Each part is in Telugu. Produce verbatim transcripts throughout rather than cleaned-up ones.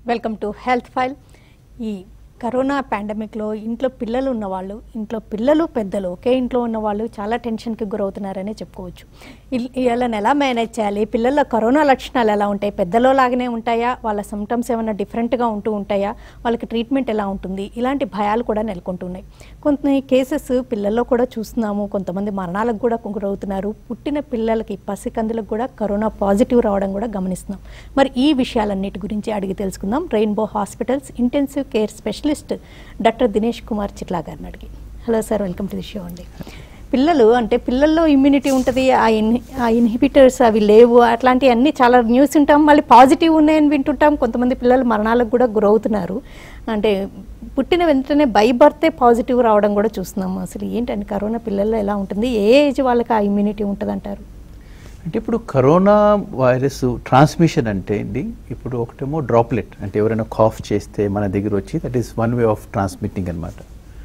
Welcome to health file. ఈ కరోనా పాండమిక్లో ఇంట్లో పిల్లలు ఉన్నవాళ్ళు, ఇంట్లో పిల్లలు పెద్దలు ఒకే ఇంట్లో ఉన్నవాళ్ళు చాలా టెన్షన్కి గురవుతున్నారనే చెప్పుకోవచ్చు. వీళ్ళని ఎలా మేనేజ్ చేయాలి, పిల్లల కరోనా లక్షణాలు ఎలా ఉంటాయి, పెద్దలో లాగానే ఉంటాయా, వాళ్ళ సిమ్టమ్స్ ఏమైనా డిఫరెంట్గా ఉంటూ ఉంటాయా, వాళ్ళకి ట్రీట్మెంట్ ఎలా ఉంటుంది, ఇలాంటి భయాలు కూడా నెలకొంటున్నాయి. కొన్ని కేసెస్ పిల్లల్లో కూడా చూస్తున్నాము, కొంతమంది మరణాలకు కూడా గురవుతున్నారు. పుట్టిన పిల్లలకి, పసికందులకు కూడా కరోనా పాజిటివ్ రావడం కూడా గమనిస్తున్నాం. మరి ఈ విషయాలన్నిటి గురించి అడిగి తెలుసుకుందాం rainbow hospitals intensive care specialist doctor Dinesh Kumar Chitla గారిని అడిగి. Hello sir, welcome to the show అండి. పిల్లలు అంటే పిల్లల్లో ఇమ్యూనిటీ ఉంటుంది, ఆ ఇన్ ఆ ఇన్హిబిటర్స్ అవి లేవు, అట్లాంటివి అన్నీ చాలా న్యూస్ ఉంటాం. మళ్ళీ పాజిటివ్ ఉన్నాయని వింటుంటాం. కొంతమంది పిల్లలు మరణాలకు కూడా గురవుతున్నారు. అంటే పుట్టిన వెంటనే బై బర్తే పాజిటివ్ రావడం కూడా చూస్తున్నాము. అసలు ఏంటంటే కరోనా పిల్లల్లో ఎలా ఉంటుంది, ఏ ఏజ్ వాళ్ళకి ఆ ఇమ్యూనిటీ ఉంటుంది అంటారు? అంటే ఇప్పుడు కరోనా వైరస్ ట్రాన్స్మిషన్ అంటే అండి, ఇప్పుడు ఒకటేమో డ్రాప్లెట్ అంటే ఎవరైనా కాఫ్ చేస్తే మన దగ్గర వచ్చి that is one way of transmitting అనమాట.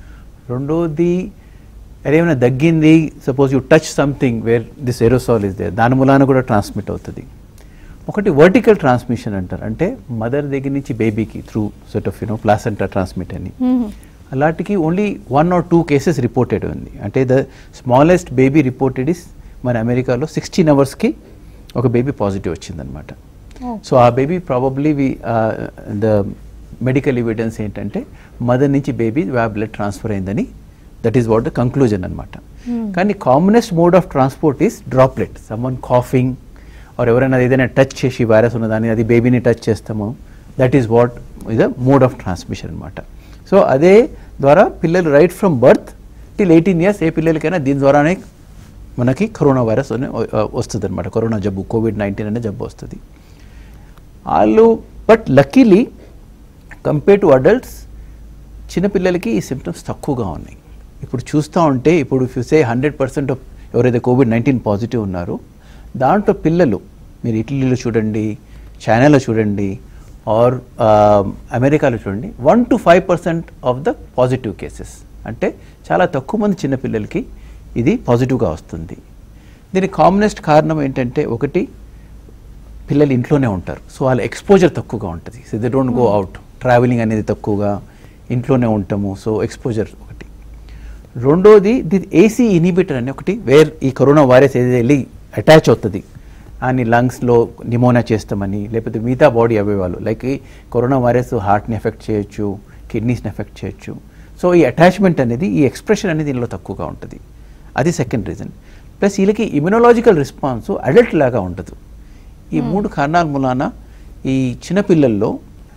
రెండోది ఏమైనా దగ్గింది, suppose you touch something where this aerosol is there, దాని మూలాన కూడా ట్రాన్స్మిట్ అవుతుంది. ఒకటి వర్టికల్ ట్రాన్స్మిషన్ అంటారు, అంటే మదర్ దగ్గర నుంచి బేబీకి through set of you know placenta transmit అని. అలాంటికి only one or two cases reported ఉంది. అంటే the smallest baby reported is మన అమెరికాలో సిక్స్టీన్ అవర్స్కి ఒక బేబీ పాజిటివ్ వచ్చిందనమాట. సో ఆ baby probably we the medical evidence ఏంటంటే మదర్ నుంచి బేబీ బ్లడ్ ట్రాన్స్ఫర్ అయిందని, that is what the conclusion అనమాట. కానీ commonest mode of transport is droplet, someone coughing or ఎవరైనా ఏదైనా టచ్ చేసి వైరస్ ఉన్నదాన్ని అది బేబీని టచ్ చేస్తాము, that is what is the mode of transmission అనమాట. సో అదే ద్వారా పిల్లలు right from birth till eighteen years ఏ పిల్లలకైనా దీని ద్వారానే మనకి కరోనా వైరస్ అనే వస్తుంది అనమాట. కరోనా జబ్బు, కోవిడ్ నైన్టీన్ అనే జబ్బు వస్తుంది వాళ్ళు. But luckily compare to adults చిన్నపిల్లలకి ఈ సిమ్టమ్స్ తక్కువగా ఉన్నాయి. ఇప్పుడు చూస్తూ ఉంటే ఇప్పుడు if you say hundred percent of ఎవరైతే కోవిడ్ నైన్టీన్ పాజిటివ్ ఉన్నారో దాంట్లో పిల్లలు మీరు ఇటలీలో చూడండి, చైనాలో చూడండి, ఆర్ అమెరికాలో చూడండి, one to five percent of the positive cases. అంటే చాలా తక్కువ మంది చిన్నపిల్లలకి ఇది పాజిటివ్గా వస్తుంది. దీనికి కామనెస్ట్ కారణం ఏంటంటే ఒకటి పిల్లలు ఇంట్లోనే ఉంటారు, సో వాళ్ళ ఎక్స్పోజర్ తక్కువగా ఉంటుంది. So they don't go out, travelling అనేది తక్కువగా, ఇంట్లోనే ఉంటాము, సో ఎక్స్పోజర్ ఒకటి. రెండోది ది ఏసీ ఇన్హిబిటర్ అని ఒకటి, వేర్ ఈ కరోనా వైరస్ ఏదైతే వెళ్ళి అటాచ్ అవుతుంది అని లంగ్స్లో నిమోనియా చేస్తామని, లేకపోతే మిగతా బాడీ అవయవాలు లైక్ ఈ కరోనా వైరస్ హార్ట్ని ఎఫెక్ట్ చేయొచ్చు, కిడ్నీస్ని ఎఫెక్ట్ చేయొచ్చు. సో ఈ అటాచ్మెంట్ అనేది, ఈ ఎక్స్ప్రెషన్ అనేది దీనిలో తక్కువగా ఉంటుంది. అది సెకండ్ రీజన్. ప్లస్ వీళ్ళకి ఇమ్యునలాజికల్ రెస్పాన్స్ అడల్ట్ లాగా ఉండదు. ఈ మూడు కారణాల మూలాన ఈ చిన్నపిల్లల్లో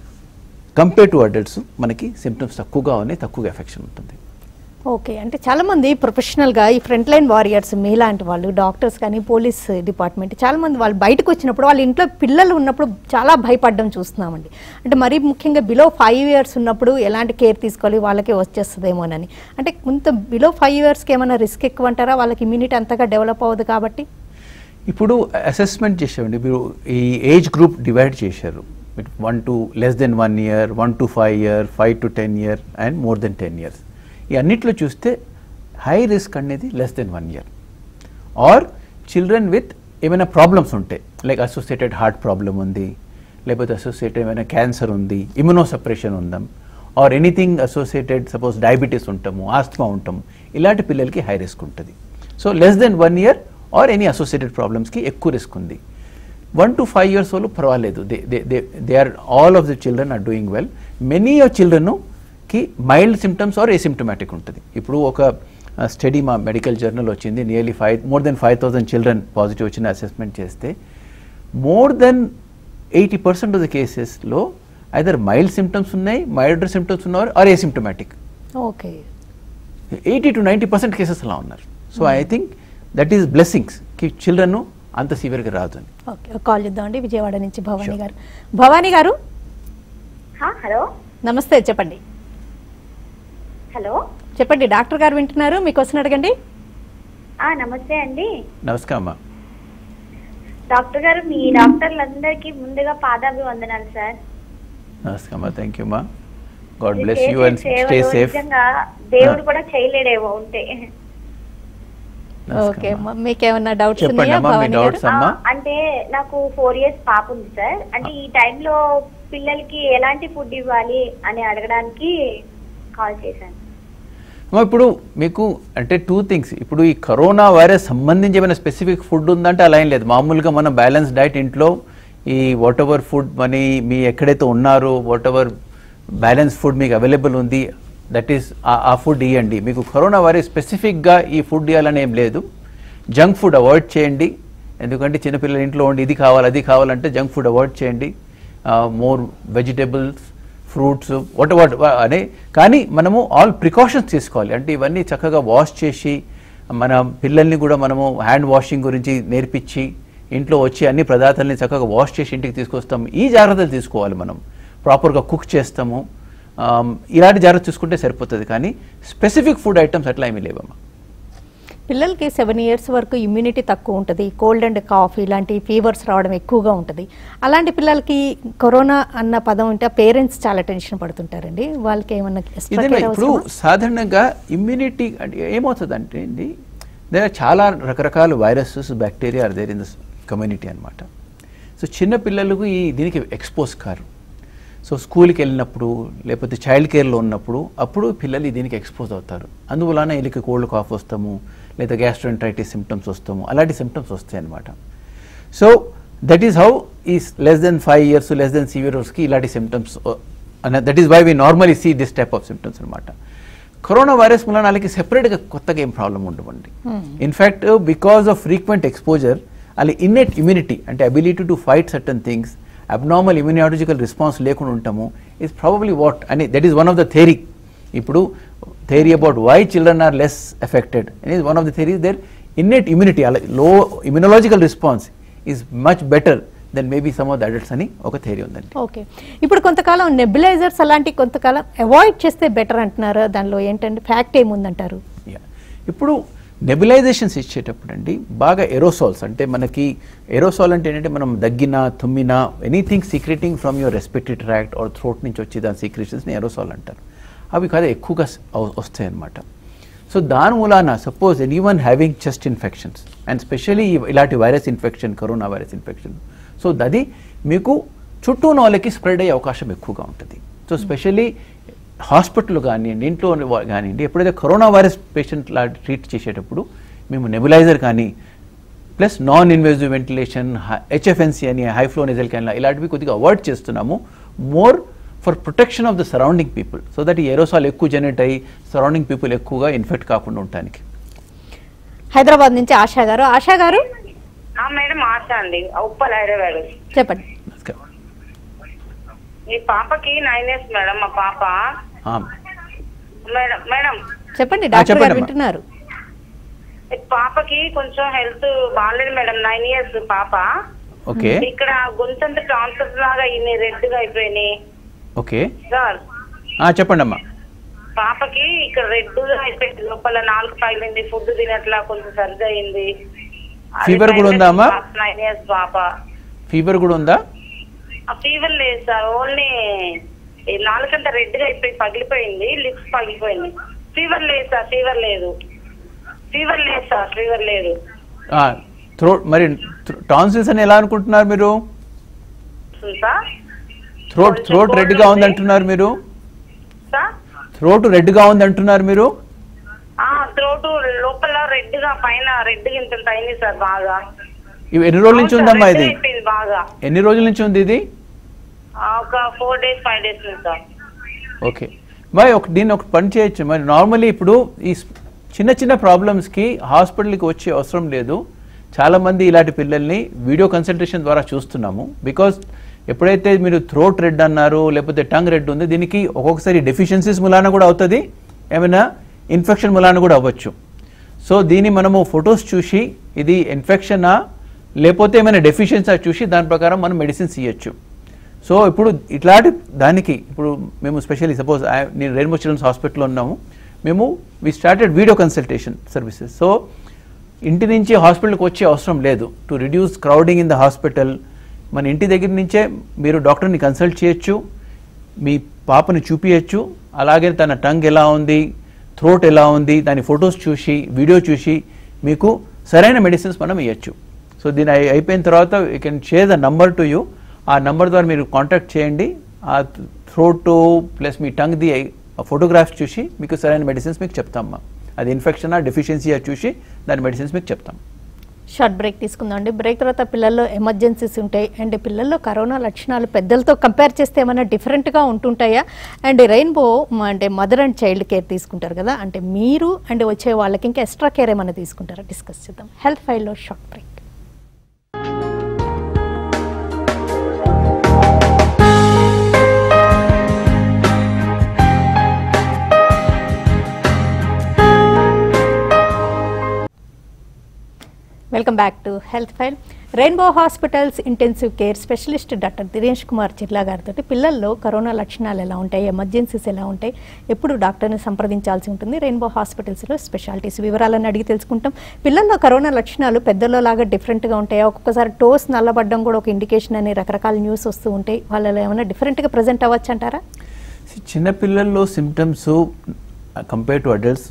కంపేర్ టు అడల్ట్స్ మనకి సిమ్టమ్స్ తక్కువగా ఉన్నాయి, తక్కువగా ఎఫెక్షన్ ఉంటుంది. ఓకే, అంటే చాలామంది ప్రొఫెషనల్గా ఈ ఫ్రంట్ లైన్ వారియర్స్ మీలాంటి వాళ్ళు, డాక్టర్స్ కానీ పోలీస్ డిపార్ట్మెంట్, చాలామంది వాళ్ళు బయటకు వచ్చినప్పుడు వాళ్ళ ఇంట్లో పిల్లలు ఉన్నప్పుడు చాలా భయపడడం చూస్తున్నామండి. అంటే మరీ ముఖ్యంగా బిలో ఫైవ్ ఇయర్స్ ఉన్నప్పుడు ఎలాంటి కేర్ తీసుకోవాలి, వాళ్ళకే వచ్చేస్తుందేమోనని. అంటే కొంత బిలో ఫైవ్ ఇయర్స్కి ఏమైనా రిస్క్ ఎక్కువ అంటారా, వాళ్ళకి ఇమ్యూనిటీ అంతగా డెవలప్ అవ్వదు కాబట్టి? ఇప్పుడు అసెస్మెంట్ చేసామండి, మీరు ఈ ఏజ్ గ్రూప్ డివైడ్ చేశారు, one to less than one year, one to five year, five to ten year and more than ten years. ఈ అన్నిట్లో చూస్తే హై రిస్క్ అనేది less than one year. Or children with ఏమైనా ప్రాబ్లమ్స్ ఉంటాయి, లైక్ అసోసియేటెడ్ హార్ట్ ప్రాబ్లం ఉంది, లేకపోతే అసోసియేటెడ్ ఏమైనా క్యాన్సర్ ఉంది, ఇమ్యూనో సప్రెషన్ ఉందాం, or anything associated suppose diabetes ఉంటాము, ఆస్తమా ఉంటాము, ఇలాంటి పిల్లలకి హై రిస్క్ ఉంటుంది. So less than one year or any associated ప్రాబ్లమ్స్కి ఎక్కువ రిస్క్ ఉంది. వన్ టు ఫైవ్ ఇయర్స్ వాళ్ళు పర్వాలేదు, they they they they are all of the children are doing well. Many of children కి మైల్డ్ సిమ్టమ్స్ ఆర్ ఏసిమ్టమాటిక్ ఉంటుంది. ఇప్పుడు ఒక స్టడీ మా మెడికల్ జర్నల్ వచ్చింది, nearly five more than five thousand children positive వచ్చిన అసెస్మెంట్ చేస్తే more than eighty percent of the కేసెస్లో ఐదర్ మైల్డ్ సిమ్టమ్స్ ఉన్నాయి, మైల్డర్ సిమ్టమ్స్ ఉన్నారు, are asymptomatic. Okay, eighty to ninety percent cases అలా ఉన్నారు. So I think that is blessings కి చిల్డ్రన్ అంత సివియర్గా రాదు అని. ఓకే, కాల్ చేద్దామండి. విజయవాడ నుంచి భవానీ గారు. భవానీ గారు, హలో నమస్తే, చెప్పండి. హలో చెప్పండి, డాక్టర్ గారు వింటున్నారు, మీ క్వశ్చన్ అడగండి. నమస్తే అండి. నమస్కారం అమ్మా. డాక్టర్ గారు, మీ డాక్టర్లందరికీ ముందుగా పాదాభివందనాలు సార్. నమస్కారం అమ్మా, థ్యాంక్ యూ అమ్మా. God bless you and stay safe. దేవుడు కూడా చేయలేడేమో ఉంటే. ఓకే, మీకేమన్నా డౌట్స్ ఉన్నాయా? అంటే నాకు ఫోర్ ఇయర్స్ పాప ఉంది సార్. అంటే ఈ టైంలో పిల్లలకి ఎలాంటి ఫుడ్ ఇవ్వాలి అని అడగడానికి కాల్ చేశాను. ఇప్పుడు మీకు అంటే టూ థింగ్స్, ఇప్పుడు ఈ కరోనా వైరస్ సంబంధించి ఏమైనా స్పెసిఫిక్ ఫుడ్ ఉందంటే అలా ఏం లేదు. మామూలుగా మనం బ్యాలెన్స్ డైట్ ఇంట్లో ఈ వాట్ ఎవర్ ఫుడ్ మనీ మీ ఎక్కడైతే ఉన్నారో వాట్ ఎవర్ బ్యాలెన్స్ ఫుడ్ మీకు అవైలబుల్ ఉంది దట్ ఈస్ ఆ ఫుడ్ ఇవ్వండి. మీకు కరోనా వైరస్ స్పెసిఫిక్గా ఈ ఫుడ్ ఇవ్వాలని ఏం లేదు. జంక్ ఫుడ్ అవాయిడ్ చేయండి, ఎందుకంటే చిన్నపిల్లల ఇంట్లో ఉండి ఇది కావాలి అది కావాలంటే జంక్ ఫుడ్ అవాయిడ్ చేయండి. More vegetables, fruits what what అనే, కానీ మనము ఆల్ ప్రికాషన్స్ తీసుకోవాలి. అంటే ఇవన్నీ చక్కగా వాష్ చేసి మన పిల్లల్ని కూడా మనము హ్యాండ్ వాషింగ్ గురించి నేర్పించి ఇంట్లో వచ్చి అన్ని పదార్థాలని చక్కగా వాష్ చేసి ఇంటికి తీసుకొస్తాము. ఈ జాగ్రత్తలు తీసుకోవాలి. మనం ప్రాపర్గా కుక్ చేస్తాము, ఇలాంటి జాగ్రత్త చూసుకుంటే సరిపోతుంది. కానీ స్పెసిఫిక్ ఫుడ్ ఐటమ్స్ అట్లా ఏమీ లేవమ్మా. పిల్లలకి సెవెన్ ఇయర్స్ వరకు ఇమ్యూనిటీ తక్కువ ఉంటుంది, కోల్డ్ అండ్ కాఫ్ ఇలాంటి ఫీవర్స్ రావడం ఎక్కువగా ఉంటుంది. అలాంటి పిల్లలకి కరోనా అన్న పదం ఉంటే పేరెంట్స్ చాలా టెన్షన్ పడుతుంటారండి. వాళ్ళకి ఏమన్నా ఇప్పుడు సాధారణంగా ఇమ్యూనిటీ అంటే ఏమవుతుంది అంటే అండి, దగ్గర చాలా రకరకాల viruses bacteria are there in the community అనమాట. సో చిన్న పిల్లలకు ఈ దీనికి ఎక్స్పోజ్ కారు. సో స్కూల్కి వెళ్ళినప్పుడు లేకపోతే చైల్డ్ కేర్లో ఉన్నప్పుడు అప్పుడు పిల్లలు దీనికి ఎక్స్పోజ్ అవుతారు. అందువలన వీళ్ళకి కోల్డ్ కాఫ్ వస్తాము, లేదా గ్యాస్ట్రోఎంటరైటిస్ సిమ్టమ్స్ వస్తాము, అలాంటి సిమ్టమ్స్ వస్తాయి అనమాట. సో దట్ ఈస్ హౌ ఈ less than five years less than severe ఇయర్స్కి ఇలాంటి symptoms, that is why we normally see this type of symptoms అనమాట. కరోనా వైరస్ వలన వాళ్ళకి సెపరేట్గా కొత్తగా ఏం ప్రాబ్లం ఉండవండి. In fact because of frequent exposure వాళ్ళ ఇన్నెట్ ఇమ్యూనిటీ అంటే ability to fight certain things, abnormal immunological response లేకుండా ఉంటాము ఇస్ ప్రాబబ్లీ వాట్ అని that is one of the theory. ఇప్పుడు theory about why children are less affected and is one of the theories their innate immunity అలా low immunological response is much better than maybe some of the adults అని ఒక థియరీ ఉందండి. ఓకే, ఇప్పుడు కొంతకాలం నెబులైజర్స్ అలాంటి కొంతకాలం అవాయిడ్ చేస్తే బెటర్ అంటున్నారు. దానిలో ఏంటంటే ఫ్యాక్ట్ ఏముందంటారు? ఇప్పుడు నెబులైజేషన్స్ ఇచ్చేటప్పుడు అండి బాగా ఎరోసాల్స్ అంటే మనకి ఎరోసాల్ అంటే ఏంటంటే మనం దగ్గినా తుమ్మినా anything secreting from your respiratory tract or throat నుంచి వచ్చి దాని సీక్రెషన్స్ని ఎరోసాల్ అంటారు. అవి కాదు ఎక్కువగా వస్తాయి అన్నమాట. సో దాని మూలాన suppose any one having chest infections and specially ఇలాంటి virus infection corona virus infection, so అది మీకు చుట్టూ ఉన్న వాళ్ళకి స్ప్రెడ్ అయ్యే అవకాశం ఎక్కువగా ఉంటుంది. సో స్పెషలీ హాస్పిటల్ కానివ్వండి ఇంట్లో కానివ్వండి ఎప్పుడైతే కరోనా వైరస్ పేషెంట్ లా ట్రీట్ చేసేటప్పుడు మేము నెబులైజర్ కానీ plus non invasive ventilation HFNC అని హై ఫ్లో నెజల్ క్యాన్లా ఇలాంటివి కొద్దిగా అవాయిడ్ చేస్తున్నాము more for protection of the surrounding people so that ఈ ఏరోసాల్ ఎక్కువ జనరేట్ అయ్యి సరౌండింగ్ పీపుల్ ఎక్కువగా ఇన్ఫెక్ట్ కాకుండా ఉండటానికి. హైదరాబాద్ నుంచి ఆశా గారు. ఆశా గారు మేడం ఆశా అండి, ఉప్పల్ హైదరాబాద్. చెప్పండి. మీ పాపకి నైన్ ఇయర్స్ మేడం. మా పాప మేడం మేడం చెప్పండి, డాక్టర్ గారు వింటున్నారు. పాపకి కొంచెం హెల్త్ బాగాలేదు మేడం. నైన్ ఇయర్స్ పాప. ఓకే. ఇక్కడ గొంతంత టాన్సిల్స్ లాగా ఇన్ని రెడ్ గా అయిపోయినాయి. ఓకే సార్ చెప్పండి అమ్మా. పాపకి ఇక్కడ రెడ్ గా అయిపోయింది, లోపల నాలుగు పగిలింది, ఫుడ్ తినట్లా, కొంచెం సర్ది అయింది. ఫీవర్ కూడా ఉందా అమ్మా? నైన్ ఇయర్స్ పాప. ఫీవర్ కూడా ఉందా? ఫీవర్ లేదు సార్, ఓన్లీ నాలుగంతా రెడ్ గా అయిపోయి పగిలిపోయింది, లిప్స్ పగిలిపోయింది. ఫీవర్ లేదు సార్, ఫీవర్ లేదు, ఫీవర్ లేదు సార్, ఫీవర్ లేదు. థ్రోట్ మరి టాన్సిల్స్ అని ఎలా అనుకుంటున్నారు మీరు? థ్రోట్ థ్రోట్ రెడ్ గా ఉంది అంటున్నారు మీరు. థ్రోట్ రెడ్ గా ఉంది అంటున్నారు మీరు. థ్రోట్ లోపల రెడ్ గా, పైన రెడ్ గా ఇంత అయింది సార్ బాగా. ఎన్ని రోజుల నుంచి ఉందమ్మా ఇది? బాగా. ఎన్ని రోజుల నుంచి ఉంది ఇది? ఒక ఫోర్ డేస్ ఫైవ్ డేస్ నుంచి సార్. ఓకే మరి ఒక దీన్ని ఒక పని చేయొచ్చు. మరి నార్మల్లీ ఇప్పుడు ఈ చిన్న చిన్న ప్రాబ్లమ్స్కి హాస్పిటల్కి వచ్చే అవసరం లేదు. చాలామంది ఇలాంటి పిల్లల్ని వీడియో కన్సల్టేషన్ ద్వారా చూస్తున్నాము. బికాస్ ఎప్పుడైతే మీరు థ్రోట్ రెడ్ అన్నారు లేకపోతే టంగ్ రెడ్ ఉంది, దీనికి ఒక్కొక్కసారి డెఫిషియన్సీస్ మూలాన కూడా అవుతుంది, ఏమైనా ఇన్ఫెక్షన్ మూలాన కూడా అవ్వచ్చు. సో దీన్ని మనము ఫొటోస్ చూసి ఇది ఇన్ఫెక్షనా లేకపోతే ఏమైనా డెఫిషియన్సీ చూసి దాని ప్రకారం మనం మెడిసిన్స్ ఇవ్వచ్చు. సో ఇప్పుడు ఇట్లాంటి దానికి ఇప్పుడు మేము స్పెషల్లీ సపోజ్ నేను రెయిన్బో చిల్డ్రన్స్ హాస్పిటల్లో ఉన్నాము, మేము we started video consultation services. So ఇంటి నుంచి హాస్పిటల్కి వచ్చే అవసరం లేదు. To reduce crowding in the hospital మన ఇంటి దగ్గర నుంచే మీరు డాక్టర్ని కన్సల్ట్ చేయొచ్చు, మీ పాపని చూపించచ్చు, అలాగే తన టంగ్ ఎలా ఉంది, థ్రోట్ ఎలా ఉంది, దాని ఫొటోస్ చూసి వీడియో చూసి మీకు సరైన మెడిసిన్స్ మనం ఇవ్వచ్చు. సో దీని అయిపోయిన తర్వాత you can share the number to you. ఆ నంబర్ ద్వారా మీరు కాంటాక్ట్ చేయండి, ఆ థ్రోట్ ప్లస్ మీ టంగ్ ది ఫోటోగ్రాఫ్స్ చూసి మీకు సరైన మెడిసిన్స్ మీకు చెప్తామమ్మా. అది ఇన్ఫెక్షనా డెఫిషియన్సీయా చూసి దాని మెడిసిన్స్ మీకు చెప్తాం. షార్ట్ బ్రేక్ తీసుకుందాం అండి. బ్రేక్ తర్వాత పిల్లల్లో ఎమర్జెన్సీస్ ఉంటాయి అండ్ పిల్లల్లో కరోనా లక్షణాలు పెద్దలతో కంపేర్ చేస్తే ఏమైనా డిఫరెంట్గా ఉంటుంటాయా? అండ్ రెయిన్బో అంటే మదర్ అండ్ చైల్డ్ కేర్ తీసుకుంటారు కదా, అంటే మీరు అండ్ వచ్చే వాళ్ళకి ఇంకా ఎక్స్ట్రా కేర్ ఏమైనా తీసుకుంటారా? డిస్కస్ చేద్దాం హెల్త్ ఫైల్లో. Short break. Welcome back to health file. Rainbow hospitals intensive care specialist doctor Dinesh Kumar Chirla గారితో పిల్లల్లో కరోనా లక్షణాలు ఎలా ఉంటాయి, ఎమర్జెన్సీస్ ఎలా ఉంటాయి, ఎప్పుడు డాక్టర్ని సంప్రదించాల్సి ఉంటుంది, రెయిన్బో హాస్పిటల్స్లో స్పెషాలిటీస్ వివరాలను అడిగి తెలుసుకుంటాం. పిల్లల్లో కరోనా లక్షణాలు పెద్దల్లో లాగా డిఫరెంట్గా ఉంటాయా? ఒక్కొక్కసారి టోస్ నల్లబడ్డం కూడా ఒక ఇండికేషన్ అని రకరకాల న్యూస్ వస్తూ ఉంటాయి. వాళ్ళలో ఏమైనా డిఫరెంట్గా ప్రజెంట్ అవ్వచ్చు అంటారా? చిన్నపిల్లల్లో symptoms compare to adults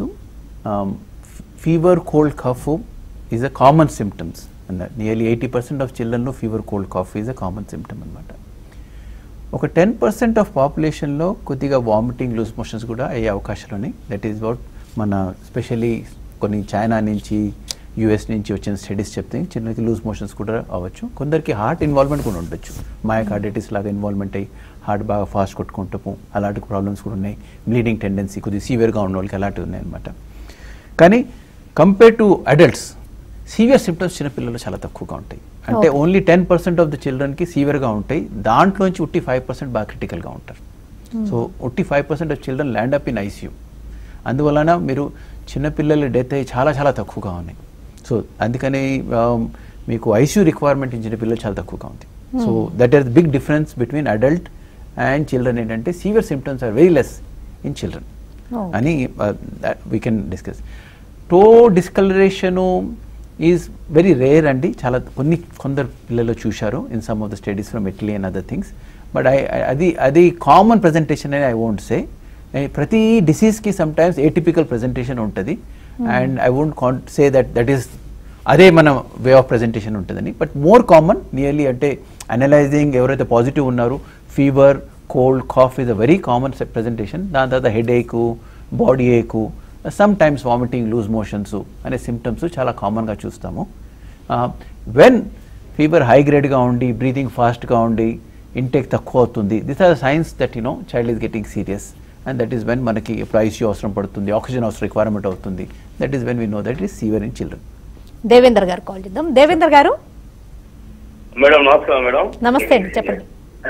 fever, cold, cough is a common symptoms, and nearly eighty percent of children know fever, cold, cough is a common symptom anamata. ఒక టెన్ పర్సెంట్ ఆఫ్ పాపులేషన్లో కొద్దిగా వామిటింగ్, లూజ్ మోషన్స్ కూడా అయ్యే అవకాశాలు ఉన్నాయి. దట్ ఈస్ వాట్ మన స్పెషలీ కొన్ని చైనా నుంచి, యూఎస్ నుంచి వచ్చిన స్టడీస్ చెప్తే చిన్నకి లూజ్ మోషన్స్ కూడా అవ్వచ్చు. కొందరికి హార్ట్ ఇన్వాల్వ్మెంట్ కూడా ఉండొచ్చు, మయోకార్డిటిస్ లాగా ఇన్వాల్వ్మెంట్ అయ్యి హార్ట్ బాగా ఫాస్ట్ కొట్టుకుంటాము, అలాంటి ప్రాబ్లమ్స్ కూడా ఉన్నాయి. బ్లీడింగ్ టెండెన్సీ కొద్దిగా సీవియర్గా ఉన్న వాళ్ళకి అలాంటివి ఉన్నాయి అనమాట. కానీ compare to adults severe symptoms చిన్నపిల్లలు చాలా తక్కువగా ఉంటాయి. అంటే only ten percent of the చిల్డ్రన్కి సీవియర్గా ఉంటాయి, దాంట్లోంచి ఉట్టి ఫైవ్ పర్సెంట్ బాగా క్రిటికల్గా ఉంటారు. సో ఉట్టి five percent of children land up in ICU. అందువలన మీరు చిన్నపిల్లల డెత్ అయ్యి చాలా చాలా తక్కువగా ఉన్నాయి. సో అందుకని మీకు ఐసీయూ రిక్వైర్మెంట్ ఇచ్చిన పిల్లలు చాలా తక్కువగా ఉంది. So that is the big difference between adult and children. ఏంటంటే severe symptoms are very less in children అని we can discuss. Toe discoloration is very rare అండి. చాలా కొన్ని కొందరు పిల్లలు చూశారు in some of the studies from Italy and other things. But I అది అది కామన్ ప్రజెంటేషన్ అని ఐ వోంట్ సే. ప్రతి డిసీజ్కి సమ్ టైమ్స్ ఏటిపికల్ ప్రజెంటేషన్ ఉంటుంది and I won't can't say that that is అదే మన వే ఆఫ్ ప్రజెంటేషన్ ఉంటుందని. బట్ మోర్ కామన్ నియర్లీ అంటే అనలైజింగ్ ఎవరైతే పాజిటివ్ ఉన్నారో fever, cold, cough is a very common presentation. దాని తర్వాత head ache, body ache, some times vomiting, loose motions అనే సిమ్టమ్స్ చాలా కామన్గా చూస్తాము. వెన్ ఫీవర్ హై గ్రేడ్గా ఉండి, బ్రీతింగ్ ఫాస్ట్గా ఉండి, ఇంటేక్ తక్కువ అవుతుంది, this are signs that you know child is getting serious. And that is when మనకి ఇప్పుడు ఐసీయూ అవసరం పడుతుంది, ఆక్సిజన్ అవసరం రిక్వైర్మెంట్ అవుతుంది. That is when we know that is severe in children. Devender గారు కాల్ చేద్దాం. దేవేందర్ గారు మేడం నమస్కారం. మేడం నమస్తే అండి, చెప్పండి.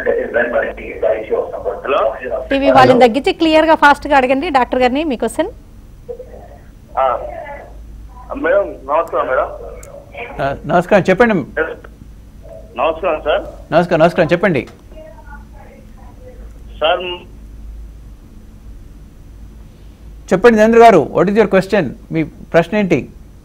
హలో, టీవీ వాళ్ళని తగ్గించి క్లియర్గా ఫాస్ట్గా అడగండి డాక్టర్ గారిని. మీ క్వశ్చన్. మేడం నమస్కారం. మేడం నమస్కారం, చెప్పండి. నమస్కారం సార్. నమస్కారం నమస్కారం చెప్పండి సార్. చెప్పండి దేవేంద్ర గారు, వాట్ ఈస్ యువర్ క్వశ్చన్? మీ ప్రశ్న ఏంటి?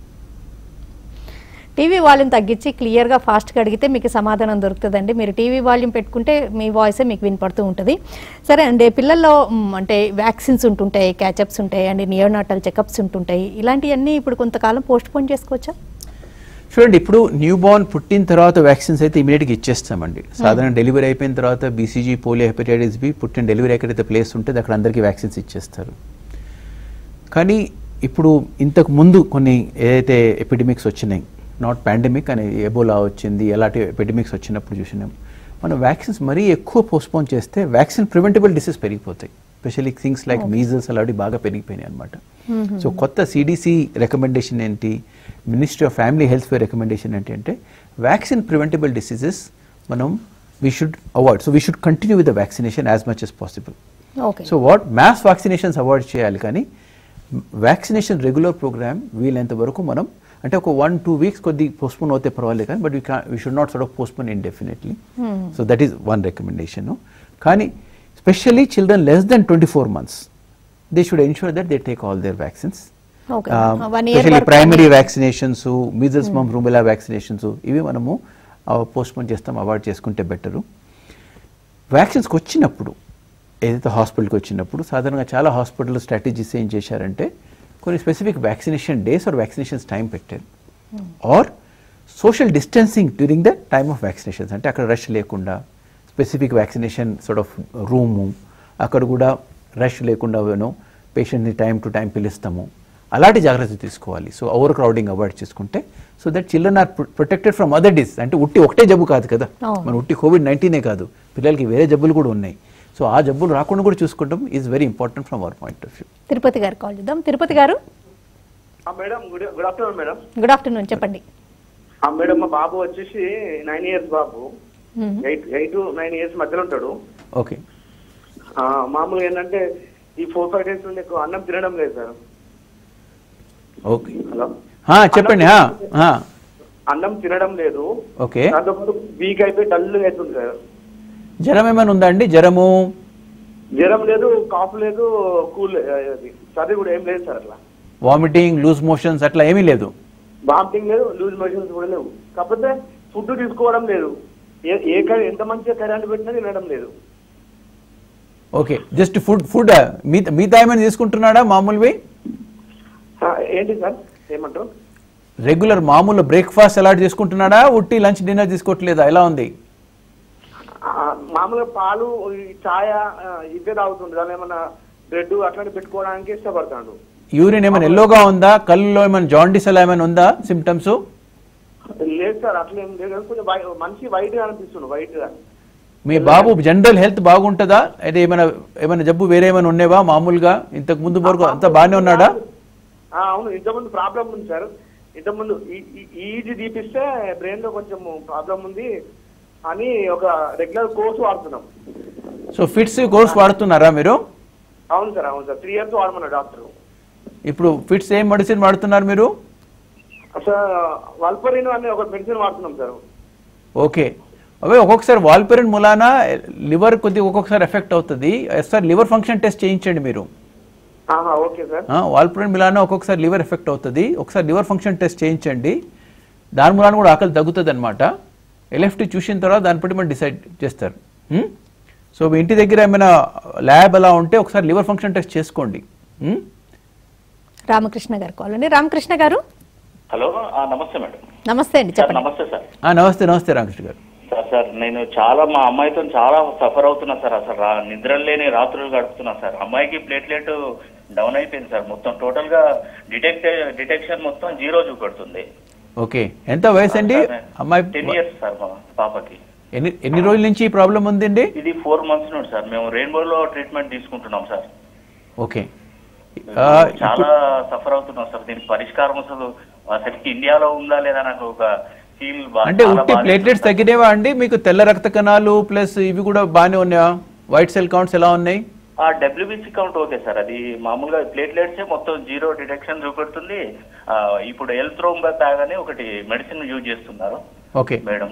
టీవీ వాల్యూమ్ తగ్గించి క్లియర్గా ఫాస్ట్గా అడిగితే మీకు సమాధానం దొరుకుతుందండి. మీరు టీవీ వాల్యూమ్ పెట్టుకుంటే మీ వాయిసే మీకు వినపడుతూ ఉంటుంది. సరే అండి, పిల్లల్లో అంటే వ్యాక్సిన్స్ ఉంటుంటాయి, క్యాచప్స్ ఉంటాయి అండ్ నియోనాటల్ చెకప్స్ ఉంటుంటాయి. ఇలాంటివన్నీ ఇప్పుడు కొంతకాలం పోస్ట్ పోన్ చేసుకోవచ్చా? చూడండి, ఇప్పుడు న్యూ బార్న్ పుట్టిన తర్వాత వ్యాక్సిన్స్ అయితే ఇమీడియట్గా ఇచ్చేస్తామండి. సాధారణ డెలివరీ అయిపోయిన తర్వాత బీసీజీ, పోలియో, హెపటైటిస్ బి, పుట్టిన డెలివరీ ఎక్కడైతే ప్లేస్ ఉంటుంది అక్కడ అందరికీ వ్యాక్సిన్స్ ఇచ్చేస్తారు. కానీ ఇప్పుడు ఇంతకు ముందు కొన్ని ఏదైతే ఎపిడమిక్స్ వచ్చినాయి, నాట్ పాండమిక్ అని ఎబోలా వచ్చింది, ఎలాంటి ఎపిడమిక్స్ వచ్చినప్పుడు చూసినాం మనం వ్యాక్సిన్స్ మరీ ఎక్కువ పోస్ట్పోన్ చేస్తే వ్యాక్సిన్ ప్రివెంటబుల్ డిసీజ్ పెరిగిపోతాయి. స్పెషల్లీ థింగ్స్ లైక్ మీజల్స్ అలాంటి బాగా పెరిగిపోయినాయి అనమాట. సో కొత్త సిడిసి రికమెండేషన్ ఏంటి, ministry of family health fare recommendation ఏంటి అంటే వ్యాక్సిన్ ప్రివెంటబుల్ డిసీజెస్ మనం we should avoid. So we should continue with the vaccination as much as possible. So what mass vaccinations avoid చేయాలి, కానీ వ్యాక్సినేషన్ రెగ్యులర్ ప్రోగ్రామ్ వీలైనంత వరకు మనం అంటే ఒక వన్ టూ వీక్స్ కొద్ది పోస్ట్పోన్ అవుతే పర్వాలేదు, కానీ బట్ వీ కా we should not sort of postpone indefinitely. So that is one recommendation. కానీ specially children less than twenty four months they should ensure that they take all their vaccines. Specially primary vaccinations, measles, mumps, rubella vaccinations ఇవి మనము పోస్ట్పోన్ చేస్తాం, అవాయిడ్ చేసుకుంటే బెటరు. వ్యాక్సిన్స్కి వచ్చినప్పుడు ఏదైతే హాస్పిటల్కి వచ్చినప్పుడు సాధారణంగా చాలా హాస్పిటల్ స్ట్రాటజీస్ ఏం చేశారంటే కొన్ని specific vaccination days or vaccinations time పెట్టారు, or social distancing during the time of vaccinations. అంటే అక్కడ రష్ లేకుండా specific vaccination sort of room, అక్కడ కూడా రష్ లేకుండా పేషెంట్ని టైం టు టైం పిలుస్తాము. అలాంటి జాగ్రత్తలు తీసుకోవాలి. సో ఓవర్ క్రౌడింగ్ అవాయిడ్ చేసుకుంటే so that children are protected from other డిస్. అంటే ఉట్టి ఒకటే జబ్బు కాదు కదా, మన ఉట్టి కోవిడ్ నైన్టీనే కాదు, పిల్లలకి వేరే జబ్బులు కూడా ఉన్నాయి. సో ఆ జబ్బులు రాకుండా కూడా చూసుకోవడం is very important from our point of view. Tirupati గారు కాల్ చేద్దాం. తిరుపతి గారు madam good good afternoon madam. Good afternoon, చెప్పండి. మేడం మా బాబు వచ్చేసి నైన్ ఇయర్స్ బాబు, eight eight to nine years మధ్యలో ఉంటాడు. ఓకే. మామూలుగా ఏంటంటే ఈ ఫోర్ ఫైవ్ డేస్ నుండి ఎక్కువ అన్నం తినడం లేదు సార్. ఓకే, హలో చెప్పండి. అన్నం తినడం లేదు. ఓకే. దాంతోపాటు వీక్ అయిపోయి డల్ అవుతుంది సార్. జ్వరం ఏమైనా ఉందా అండి? జ్వరము జ్వరం లేదు, కాఫ్ లేదు, కూల్ సర్ది కూడా ఏం లేదు సార్. అట్లా వామిటింగ్, లూజ్ మోషన్స్ అట్లా ఏమీ లేదు? వామిటింగ్ లేదు, లూజ్ మోషన్స్ కూడా లేవు. కాకపోతే ఫుడ్ తీసుకోవడం లేదు. ఏ ఏ కర్రీ ఎంత మంచిగా కరెంట్ పెట్టినా తినడం లేదు. ఓకే, జస్ట్ ఫుడ్ ఫుడ్ మిగతా ఏమైనా తీసుకుంటున్నాడా మామూలువి? ఏంటి సార్ ఏమంటారు? రెగ్యులర్ మామూలు బ్రేక్ఫాస్ట్ అలాంటి తీసుకుంటున్నాడా? ఉట్టి లంచ్ డిన్నర్ తీసుకోవట్లేదా? ఎలా ఉంది? మామూలుగా పాలు, ఛాయ ఇవే తాగుతుంది. దాని ఏమన్నా బ్రెడ్ అట్లాంటి పెట్టుకోవడానికి ఇష్టపడతాడు. యూరిన్ ఏమైనా ఎల్లోగా ఉందా? కళ్ళలో ఏమైనా జాండీస్ అలా ఏమైనా ఉందా సిమ్టమ్స్? లేదు సార్, అట్లా ఏం లేదు. కొంచెం మంచి వైట్ గా అనిపిస్తుంది. వైట్ గా. మీ బాబు జనరల్ హెల్త్ బాగుంటుందా? అయితే ఏమైనా ఏమైనా జబ్బు వేరే ఏమైనా ఉండేవా మామూలుగా? ఇంతకు ముందు వరకు అంతా బాగానే ఉన్నాడా? అవును, ఇంతకుముందు ప్రాబ్లం ఉంది సార్. ఇంతకుముందు ఈజీ తీపిస్తే బ్రెయిన్ లో కొంచెం ప్రాబ్లం ఉంది అని ఒక రెగ్యులర్ కోర్స్ వాడుతున్నాం. సో ఫిట్స్ కోర్స్ వాడుతున్నారా మీరు? అవును సార్, అవును సార్. త్రీ ఇయర్స్ వాడమన్నారు డాక్టర్. ఇప్పుడు ఫిట్స్ ఏం మెడిసిన్ వాడుతున్నారు మీరు? సార్ వాల్పరిన్ అనే ఒక మెడిసిన్ వాడుతున్నాం సార్. ఓకే. అవే ఒక్కొక్కసారి వాల్పరిన్ మూలాన లివర్ కొద్దిగా ఒక్కొక్కసారి ఎఫెక్ట్ అవుతుంది. సార్ లివర్ ఫంక్షన్ టెస్ట్ చేయించండి మీరు. Okay sir. వాల్పరిన్ మూలాన ఒక్కొక్కసారి లివర్ ఎఫెక్ట్ అవుతుంది. ఒకసారి లివర్ ఫంక్షన్ టెస్ట్ చేయించండి. దాని మూలాన కూడా ఆకలి తగ్గుతుంది అనమాట. ఎల్ఎఫ్టీ చూసిన తర్వాత దాన్ని బట్టి మనం డిసైడ్ చేస్తారు. సో మీ ఇంటి దగ్గర ఏమైనా ల్యాబ్ అలా ఉంటే ఒకసారి లివర్ ఫంక్షన్ టెస్ట్ చేసుకోండి. రామకృష్ణ గారు కాల్ అండి. రామకృష్ణ గారు హలో, నమస్తే మేడం. నమస్తే అండి, చెప్పండి. నమస్తే సార్. నమస్తే నమస్తే రామకృష్ణ గారు. సార్ సార్ నేను చాలా మా అమ్మాయితో చాలా సఫర్ అవుతున్నా సార్. అసలు నిద్ర లేని రాత్రులు గడుపుతున్నా సార్. అమ్మాయికి ప్లేట్లెట్ డౌన్ అయిపోయింది సార్. మొత్తం టోటల్ గా డిటెక్ట్ డిటెక్షన్ మొత్తం జీరో చూపెడుతుంది. ఓకే, ఎంత వయసు అండి అమ్మాయి? టెన్ ఇయర్స్ సార్ మా పాపకి. ఎన్ని ఎన్ని రోజుల నుంచి ఈ ప్రాబ్లం ఉందండి? ఇది ఫోర్ మంత్స్ నుండి సార్. మేము రెయిన్బోలో ట్రీట్మెంట్ తీసుకుంటున్నాం సార్. ఓకే. చాలా సఫర్ అవుతున్నాం సార్. దీనికి పరిష్కారం అసలు అసలు ఇండియాలో ఉందా లేదా నాకు ఒక ఫీల్. అంటే ఉట్టి ప్లేట్లెట్స్ తగ్గినేవా అండి మీకు? తెల్ల రక్త కణాలు ప్లస్ ఇవి కూడా బాగానే ఉన్నాయా? వైట్ సెల్ కౌంట్స్ ఎలా ఉన్నాయి? ఆ డబ్ల్యూబీసీ కౌంట్ ఓకే సార్. అది మామూలుగా ప్లేట్లెట్స్ మొత్తం జీరో డిటెక్షన్ చూపెడుతుంది. ఇప్పుడు ఎల్త్రోంబెప్ అని ఒకటి మెడిసిన్ యూజ్ చేస్తున్నారు. Okay madam.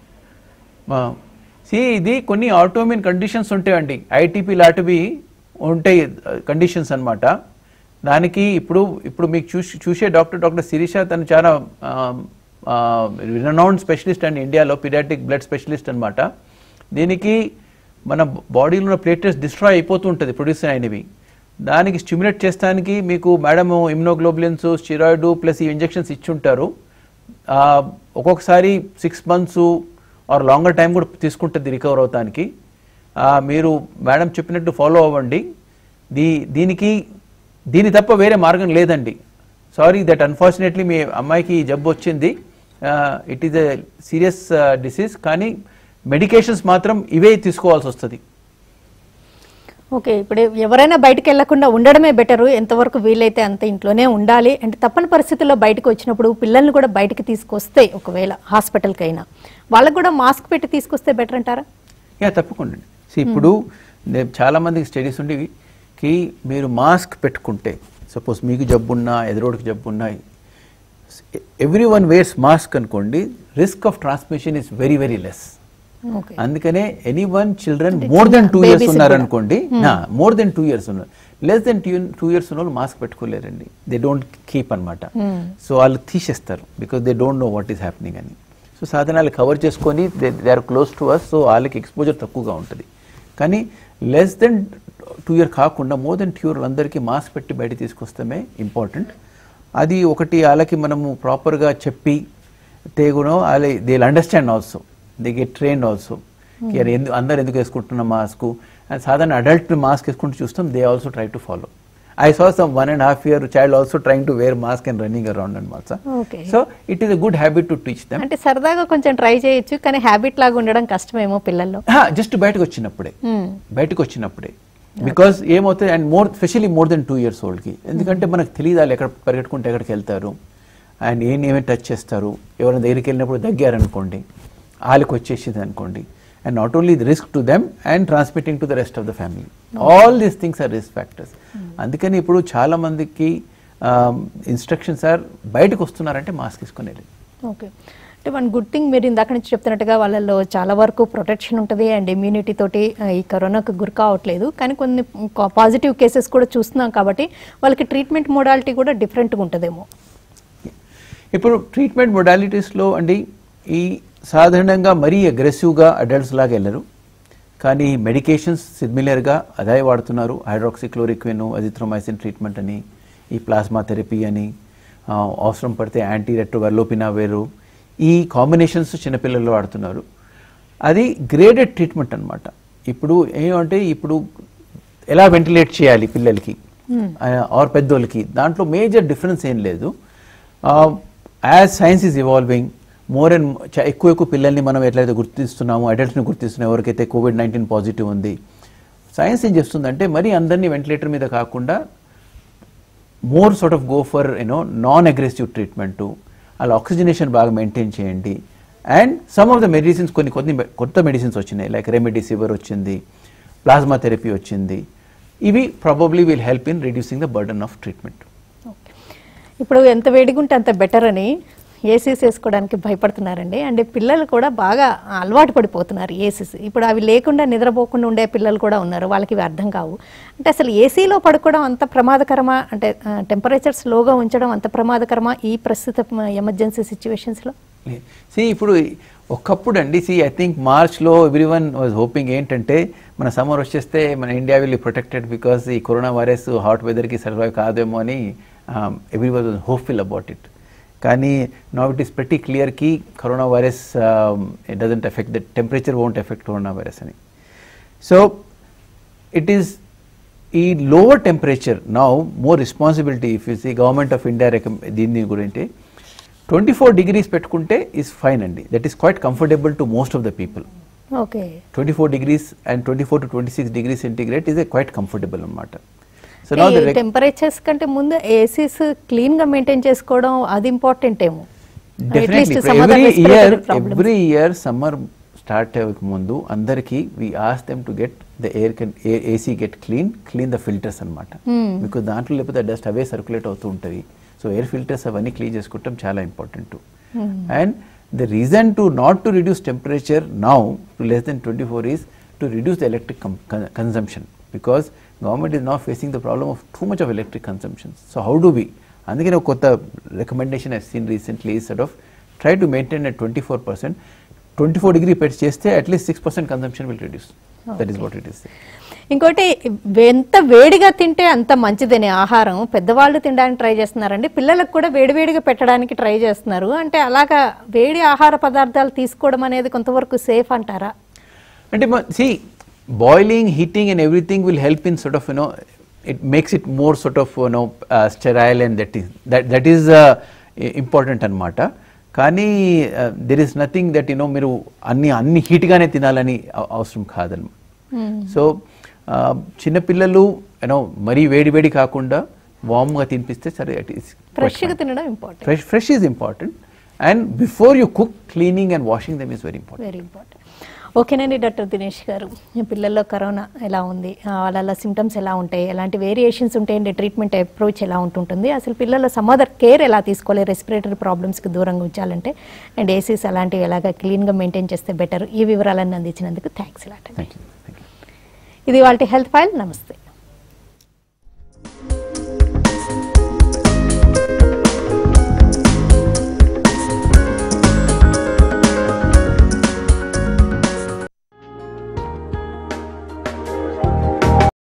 సి ఇది కొన్ని ఆటోమిన్ కండిషన్స్ ఉంటాయండి. ఐటీపీ లాంటివి ఉంటాయి కండిషన్స్ అన్నమాట. దానికి ఇప్పుడు ఇప్పుడు మీకు చూసి చూసే డాక్టర్ డాక్టర్ శిరీష తను చాలా రినౌండ్ స్పెషలిస్ట్ అండి ఇండియాలో, పీడియాట్రిక్ బ్లడ్ స్పెషలిస్ట్ అనమాట. దీనికి మన బాడీలో ఉన్న ప్లేట్లెట్స్ డిస్ట్రాయ్ అయిపోతూ ఉంటుంది ప్రొడ్యూస్ అయినవి. దానికి స్టిమ్యులేట్ చేస్తానికి మీకు మేడం ఇమ్యునోగ్లోబులిన్స్, స్టిరాయిడ్ ప్లస్ ఈ ఇంజెక్షన్స్ ఇచ్చుంటారు. ఒక్కొక్కసారి six months or longer time కూడా తీసుకుంటుంది రికవర్ అవడానికి. మీరు మేడం చెప్పినట్టు ఫాలో అవ్వండి. దీ దీనికి దీని తప్ప వేరే మార్గం లేదండి. సారీ దట్ అన్ఫార్చునేట్లీ మీ అమ్మాయికి జబ్బు వచ్చింది. It is a serious disease. కానీ మెడికేషన్స్ మాత్రం ఇవే తీసుకోవాల్సి వస్తుంది. ఓకే, ఇప్పుడు ఎవరైనా బయటకు వెళ్లకుండా ఉండడమే బెటరు. ఎంతవరకు వీలైతే అంత ఇంట్లోనే ఉండాలి. అంటే తప్పని పరిస్థితుల్లో బయటకు వచ్చినప్పుడు పిల్లల్ని కూడా బయటకు తీసుకొస్తే ఒకవేళ హాస్పిటల్కి అయినా వాళ్ళకు కూడా మాస్క్ పెట్టి తీసుకొస్తే బెటర్ అంటారా? యా తప్పకుండా. ఇప్పుడు చాలా మందికి స్టడీస్ ఉండేవి కి మీరు మాస్క్ పెట్టుకుంటే సపోజ్ మీకు జబ్బున్నా ఎదురోడికి జబ్బున్నా ఎవ్రీ వన్ వేర్స్ మాస్క్ అనుకోండి, risk of transmission is very very less. అందుకనే any one children more than two years ఉన్నారనుకోండి, మోర్ దెన్ టూ ఇయర్స్ ఉన్నారు, less than two two years ఉన్న వాళ్ళు మాస్క్ పెట్టుకోలేరండి. దే డోంట్ కీప్ అనమాట. సో వాళ్ళు తీసేస్తారు because they don't know what is happening అని. సో సాధనాలు కవర్ చేసుకొని they they are close to us. So వాళ్ళకి ఎక్స్పోజర్ తక్కువగా ఉంటుంది. కానీ లెస్ దెన్ టూ ఇయర్ కాకుండా మోర్ దెన్ టూ ఇయర్ అందరికీ మాస్క్ పెట్టి బయట తీసుకొస్తామే ఇంపార్టెంట్. అది ఒకటి వాళ్ళకి మనము ప్రాపర్గా చెప్పి తేగునో వాళ్ళ they will understand also, they get trained also. అందరు ఎందుకు వేసుకుంటున్న మాస్క్, అండ్ సాధారణ అడల్ట్ మాస్క్ వేసుకుంటూ చూస్తాం, they also try to follow. I saw some one and a half year child also trying to wear mask and running around and also. Okay. So it is a good habit to teach them. అంటే సరదాగా కొంచెం ట్రై చేయొచ్చు, కానీ హ్యాబిట్ లాగా ఉండడం కష్టమేమో పిల్లల్లో. జస్ట్ బయటకు వచ్చినప్పుడే బయటకు వచ్చినప్పుడే బికాస్ ఏమవుతుంది, and more specially more than two years ఓల్డ్కి, ఎందుకంటే మనకు తెలియదు వాళ్ళు ఎక్కడ పరిగెట్టుకుంటే ఎక్కడికి వెళ్తారు అండ్ ఏం ఏమేమి టచ్ చేస్తారు. ఎవరైనా దగ్గరికి వెళ్ళినప్పుడు దగ్గారనుకోండి, వాళ్ళకి వచ్చేసింది అనుకోండి, and not only the risk to them and transmitting to the rest of the family. Mm. All these things are risk factors. అందుకని ఇప్పుడు చాలా మందికి ఇన్స్ట్రక్షన్స్ ఆర్ బయటకు వస్తున్నారంటే మాస్క్ తీసుకొని వెళ్ళి. ఓకే, అంటే వన్ గుడ్ థింగ్ మీరు ఇందాక నుంచి చెప్తున్నట్టుగా వాళ్ళలో చాలా వరకు ప్రొటెక్షన్ ఉంటుంది అండ్ ఇమ్యూనిటీ తోటి ఈ కరోనాకు గురి కావట్లేదు, కానీ కొన్ని పాజిటివ్ కేసెస్ కూడా చూస్తున్నాం కాబట్టి వాళ్ళకి ట్రీట్మెంట్ మోడాలిటీ కూడా డిఫరెంట్గా ఉంటుందేమో. ఇప్పుడు ట్రీట్మెంట్ మొడాలిటీస్లో అండి ఈ సాధారణంగా మరీ అగ్రెసివ్గా అడల్ట్స్ లాగా వెళ్ళరు, కానీ మెడికేషన్స్ సిమిలర్గా అదే వాడుతున్నారు. హైడ్రాక్సిక్లోరిక్విన్, అజిథ్రోమైసిన్ ట్రీట్మెంట్ అని, ఈ ప్లాస్మా థెరపీ అని, అవసరం పడితే యాంటీ రెట్రోవెర్లోపినావేరు, ఈ కాంబినేషన్స్ చిన్నపిల్లల్లో వాడుతున్నారు. అది గ్రేడెడ్ ట్రీట్మెంట్ అనమాట. ఇప్పుడు ఏమంటే ఇప్పుడు ఎలా వెంటిలేట్ చేయాలి పిల్లలకి ఆర్ పెద్దోళ్ళకి, దాంట్లో మేజర్ డిఫరెన్స్ ఏం లేదు. As science is evolving, more and ఎక్కువ ఎక్కువ పిల్లల్ని మనం ఎట్లయితే గుర్తిస్తున్నామో, అడల్ట్స్ని గుర్తిస్తున్నాం ఎవరికైతే కోవిడ్ నైన్టీన్ పాజిటివ్ ఉంది, సైన్స్ ఏం చేస్తుందంటే మరి అందరినీ వెంటిలేటర్ మీద కాకుండా more sort of go for you know non aggressive treatment, అలా ఆక్సిజనేషన్ బాగా మెయింటైన్ చేయండి. And some of the medicines, కొన్ని కొన్ని కొత్త మెడిసిన్స్ వచ్చినాయి, లైక్ రెమిడిసివిర్ వచ్చింది, ప్లాస్మా థెరపీ వచ్చింది, ఇవి probably will help in reducing the burden of treatment. ఇప్పుడు ఎంత వేడిగుంటే అంత బెటర్ అని ఏసీస్ వేసుకోవడానికి భయపడుతున్నారండి, అంటే పిల్లలు కూడా బాగా అలవాటు పడిపోతున్నారు ఏసీస్. ఇప్పుడు అవి లేకుండా నిద్రపోకుండా ఉండే పిల్లలు కూడా ఉన్నారు, వాళ్ళకి ఇవి అర్థం కావు. అంటే అసలు ఏసీలో పడుకోవడం అంత ప్రమాదకరమా, అంటే టెంపరేచర్ స్లోగా ఉంచడం అంత ప్రమాదకరమా ఈ ప్రస్తుత ఎమర్జెన్సీ సిచ్యువేషన్స్లో? సి ఇప్పుడు ఒకప్పుడు అండి, సి ఐ థింక్ మార్చ్లో ఎవ్రీ వన్ వాజ్ హోపింగ్ ఏంటంటే మన సమ్మర్ వచ్చేస్తే మన ఇండియా విల్ ప్రొటెక్టెడ్ బికాస్ ఈ కరోనా వైరస్ హాట్ వెదర్కి సర్వైవ్ కాదేమో అని every one was hopeful about it. కానీ now it is pretty clear కి corona virus it doesn't effect, the temperature won't effect corona virus అని. సో ఇట్ ఈస్ ఈ lower temperature now more responsibility if you see government of India రికమ్ దీని గురించి ట్వంటీ ఫోర్ డిగ్రీస్ పెట్టుకుంటే ఈస్ ఫైన్ అండి, that is quite comfortable to most of the people. Okay, twenty four degrees and twenty four to twenty six degree centigrade is a quite comfortable అన్నమాట. టెంపరేచర్స్ కంటే ముందు ఏసీస్ క్లీన్ గా మెయింటైన్ చేసుకోవడం అది ఇంపార్టెంట్ ఏమో. ఎవ్రీ ఇయర్ సమ్మర్ స్టార్ట్ అయ్యే ముందు అందరికి we ask them to get the air AC get clean clean the filters అనమాట. బికాస్ దాంట్లో లేకపోతే డస్ట్ అవే సర్క్యులేట్ అవుతూ ఉంటుంది. సో ఎయిర్ ఫిల్టర్స్ అవన్నీ క్లీన్ చేసుకోవటం చాలా important. And the reason to not to reduce temperature now to less than twenty four is to reduce the electric consumption, because government is now facing the problem of too much of electric consumption. So how do we? అందుకనే ఒక కొత్త recommendation I've seen recently is sort of try to maintain at twenty-four percent. twenty-four degree పెట్టి చేస్తే at least six percent consumption will reduce. Okay. That is what it is. ఇంకోటి ఎంత వేడిగా తింటే అంత మంచిదనే ఆహారం పెద్దవాళ్ళు తినడానికి ట్రై చేస్తున్నారండి, పిల్లలకు కూడా వేడివేడిగా పెట్టడానికి ట్రై చేస్తున్నారు. అంటే అలాగా వేడి ఆహార పదార్థాలు తీసుకోవడం అనేది కొంతవరకు సేఫ్ అంటారా? అంటే see boiling, heating and everything will help in sort of, you know, it makes it more sort of, you know, uh, sterile, and that is that that is uh, important anamata. Kani uh, there is nothing that, you know, మీరు అన్ని అన్ని హీట్ గానే తినాలని అవసరం కాదన్నమాట. సో చిన్న పిల్లలు యూనో మరీ వేడి వేడి కాకుండా వామ్ గా తినిపిస్తే సరే, ఇట్ ఈస్ ఫ్రెష్ గా తినడం important. Fresh fresh is important, and before you cook cleaning and washing them is very important. Very important. ఓకేనండి డాక్టర్ దినేష్ గారు, పిల్లల్లో కరోనా ఎలా ఉంది, వాళ్ళ సిమ్టమ్స్ ఎలా ఉంటాయి, ఎలాంటి వేరియేషన్స్ ఉంటాయండి, ట్రీట్మెంట్ అప్రోచ్ ఎలా ఉంటుంటుంది, అసలు పిల్లల సమ్మర్ కేర్ ఎలా తీసుకోవాలి, రెస్పిరేటరీ ప్రాబ్లమ్స్కి దూరంగా ఉంచాలంటే, అండ్ ఏసీస్ అలాంటివి ఎలాగా క్లీన్గా మెయింటైన్ చేస్తే బెటర్, ఈ వివరాలన్నీ అందించినందుకు థ్యాంక్స్ లాట్. Thank you. ఇది వాళ్ళ హెల్త్ ఫైల్. నమస్తే.